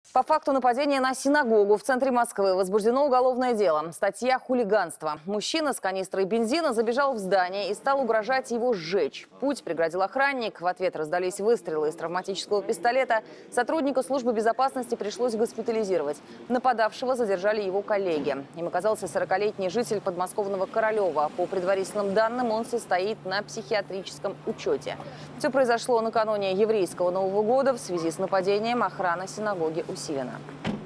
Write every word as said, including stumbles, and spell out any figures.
По факту нападения на синагогу в центре Москвы возбуждено уголовное дело. Статья «Хулиганство». Мужчина с канистрой бензина забежал в здание и стал угрожать его сжечь. Путь преградил охранник. В ответ раздались выстрелы из травматического пистолета. Сотруднику службы безопасности пришлось госпитализировать. Нападавшего задержали его коллеги. Им оказался сорокалетний житель подмосковного Королева. По предварительным данным, он состоит на психиатрическом учете. Все произошло накануне еврейского Нового года. В связи с нападением охрана синагоги усилена.